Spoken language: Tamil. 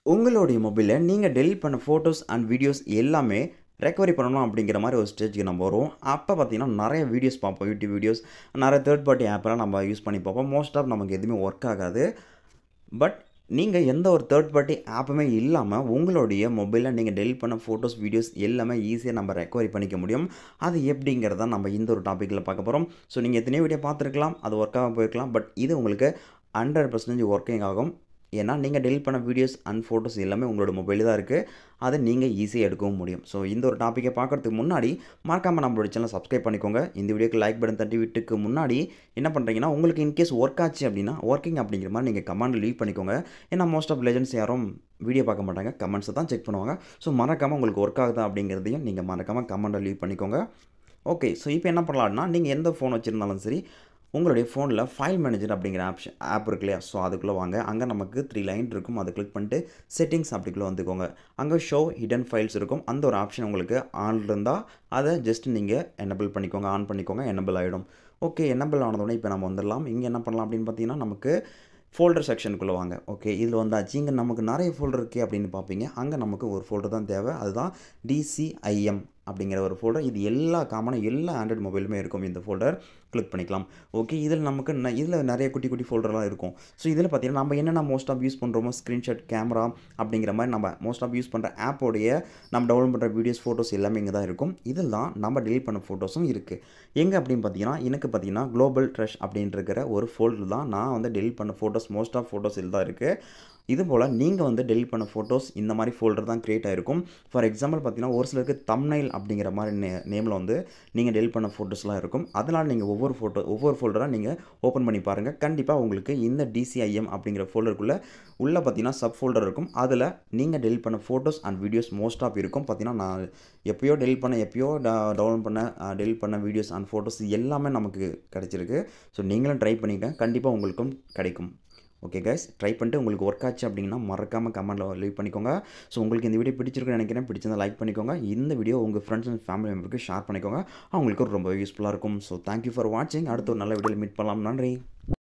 உங்களுடைய மொபைல்ல நீங்க டெலீட் பண்ண ஃபோட்டோஸ் அண்ட் வீடியோஸ் எல்லாமே ரெக்கவரி பண்ணணும் அப்படிங்கிற மாதிரி ஒரு ஸ்டேஜ்க்கு நம்ம வரும். அப்போ பார்த்தீங்கன்னா நிறைய வீடியோஸ் பார்ப்போம். யூடியூப் வீடியோஸ், நிறைய தேர்ட் பார்ட்டி ஆப்லாம் நம்ம யூஸ் பண்ணி பார்ப்போம். மோஸ்ட் ஆஃப் நமக்கு எதுவுமே ஒர்க் ஆகாது. பட் நீங்கள் எந்த ஒரு தேர்ட் பார்ட்டி ஆப்புமே இல்லாமல் உங்களுடைய மொபைலில் நீங்கள் டெலீட் பண்ண ஃபோட்டோஸ் வீடியோஸ் எல்லாமே ஈஸியாக நம்ம ரெக்கவரி பண்ணிக்க முடியும். அது எப்படிங்கிறத நம்ம இந்த ஒரு டாப்பிக்கில் பார்க்க போகிறோம். ஸோ நீங்கள் எத்தனையோ வீடியோ பார்த்துருக்கலாம், அது ஒர்க் ஆகாமல் போயிருக்கலாம். பட் இது உங்களுக்கு 100% ஒர்க்கிங் ஆகும். ஏன்னா நீங்கள் டெலீட் பண்ண வீடியோஸ் அண்ட் ஃபோட்டோஸ் எல்லாமே உங்களோட மொபைலில் தான் இருக்குது. அதை நீங்கள் ஈஸியாக எடுக்கவும் முடியும். ஸோ இந்த ஒரு டாப்பிக்கை பார்க்குறதுக்கு முன்னாடி மறக்காமல் நம்மளோட சேனலை சப்ஸ்கிரைப் பண்ணிக்கோங்க. இந்த வீடியோக்கு லைக் பட்டன் தட்டி விட்டுக்கு முன்னாடி என்ன பண்ணுறீங்கன்னா, உங்களுக்கு இன்கேஸ் ஒர்க் ஆச்சு அப்படின்னா ஒர்க்கிங் அப்படிங்கிற மாதிரி நீங்கள் கமெண்ட் லீவ் பண்ணிக்கோங்க. ஏன்னா மோஸ்ட் ஆஃப் லெஜண்ட்ஸ் யாரும் வீடியோ பார்க்க மாட்டாங்க, கமெண்ட்ஸை தான் செக் பண்ணுவாங்க. ஸோ மறக்காமல் உங்களுக்கு ஒர்க் ஆகுதா அப்படிங்கிறதையும் நீங்கள் மறக்காமல் கமெண்ட்டை லீவ் பண்ணிக்கோங்க. ஓகே, ஸோ இப்போ என்ன பண்ணலாம்னா, நீங்கள் எந்த ஃபோன் வச்சுருந்தாலும் சரி, உங்களுடைய ஃபோனில் ஃபைல் மேனேஜர் அப்படிங்கிற ஆப் இருக்கு இல்லையா? ஸோ அதுக்குள்ளே வாங்க. அங்கே நமக்கு 3 லைன் இருக்கும். அதை கிளிக் பண்ணிட்டு செட்டிங்ஸ் அப்படிக்குள்ளே வந்துக்கோங்க. அங்கே ஷோ ஹிடன் ஃபைல்ஸ் இருக்கும். அந்த ஒரு ஆப்ஷன் உங்களுக்கு ஆன்ல இருந்தால் அதை ஜஸ்ட் நீங்கள் எனபிள் பண்ணிக்கோங்க, ஆன் பண்ணிக்கோங்க, எனபிள் ஆகிடும். ஓகே, எனபிள் ஆனதோடனே இப்போ நம்ம வந்துடலாம். இங்கே என்ன பண்ணலாம் அப்படின்னு பார்த்தீங்கன்னா, நமக்கு ஃபோல்டர் செக்ஷனுக்குள்ளே வாங்க. ஓகே, இதில் வந்தாச்சு. இங்கே நமக்கு நிறைய ஃபோல்டர் இருக்குது அப்படின்னு பார்ப்பீங்க. அங்கே நமக்கு ஒரு ஃபோல்டர் தான் தேவை. அதுதான் DCIM அப்படிங்கிற ஒரு ஃபோல்டர். இது எல்லா ஆண்ட்ராய்டு மொபைலுமே இருக்கும். இந்த ஃபோல்டர் கிளிக் பண்ணிக்கலாம். ஓகே, இதில் நமக்கு இதில் நிறைய குட்டி குட்டி ஃபோல்டர்லாம் இருக்கும். ஸோ இதில் பார்த்தீங்கன்னா நம்ம என்னென்ன மோஸ்ட் ஆஃப் யூஸ் பண்ணுறோமோ, ஸ்க்ரீன்ஷாட், கேமரா அப்படிங்கிற மாதிரி நம்ம மோஸ்ட் ஆஃப் யூஸ் பண்ணுற ஆப்போடைய நம்ம டவுன்லோட் பண்ணுற வீடியோஸ், ஃபோட்டோஸ் எல்லாமே இங்கே தான் இருக்கும். இதில் தான் நம்ம டெலீட் பண்ண ஃபோட்டோஸும் இருக்குது. எங்கே அப்படின்னு பார்த்தீங்கன்னா, எனக்கு பார்த்தீங்கன்னா குளோபல் ட்ரஷ் அப்படின்ற ஒரு ஃபோல்டர் தான் நான் வந்து டெலீட் பண்ண ஃபோட்டோஸ், மோஸ்ட் ஆஃப் ஃபோட்டோஸ் இதில் தான் இருக்குது. இது போல் நீங்கள் வந்து டெலீட் பண்ண ஃபோட்டோஸ் இந்த மாதிரி ஃபோல்டர் தான் க்ரியேட் ஆகிருக்கும். ஃபார் எக்ஸாம்பிள் பார்த்தீங்கன்னா, ஒரு சிலருக்கு தம்ப்நெயில் அப்படிங்கிற மாதிரி நேமில் வந்து நீங்கள் டெலீட் பண்ண ஃபோட்டோஸ்லாம் இருக்கும். அதனால் நீங்கள் ஒவ்வொரு ஃபோல்டராக நீங்கள் ஓப்பன் பண்ணி பாருங்கள். கண்டிப்பாக உங்களுக்கு இந்த DCIM அப்படிங்கிற ஃபோல்டருக்குள்ளே உள்ளே பார்த்தீங்கன்னா சப் ஃபோல்டர் இருக்கும். அதில் நீங்கள் டெலீட் பண்ண photos and videos most of இருக்கும். பார்த்தீங்கன்னா நான் எப்போயோ டவுன்லோட் பண்ண டெலீட் பண்ண வீடியோஸ் அண்ட் ஃபோட்டோஸ் எல்லாமே நமக்கு கிடச்சிருக்கு. ஸோ நீங்களும் ட்ரை பண்ணிக்கங்க, கண்டிப்பாக உங்களுக்கும் கிடைக்கும். ஓகே கைஸ், ட்ரை பண்ணிட்டு உங்களுக்கு ஒர்க் ஆச்சு அப்படின்னா மறக்காமல் கமெண்ட்டில் லீவ் பண்ணிக்கோங்க. ஸோ உங்களுக்கு இந்த வீடியோ பிடிச்சிருக்குன்னு நினைக்கிறேன். பிடிச்சிருந்தா லைக் பண்ணிக்கோங்க. இந்த வீடியோ உங்கள் ஃப்ரெண்ட்ஸ் அண்ட் ஃபேமிலி மெம்பருக்கு ஷேர் பண்ணிக்கோங்க. அவங்களுக்கு ரொம்ப யூஸ்ஃபுல்லாக இருக்கும். ஸோ தேங்க்யூ ஃபார் வாட்சிங். அடுத்த ஒரு நல்ல வீடியோவில் மீட் பண்ணலாம். நன்றி.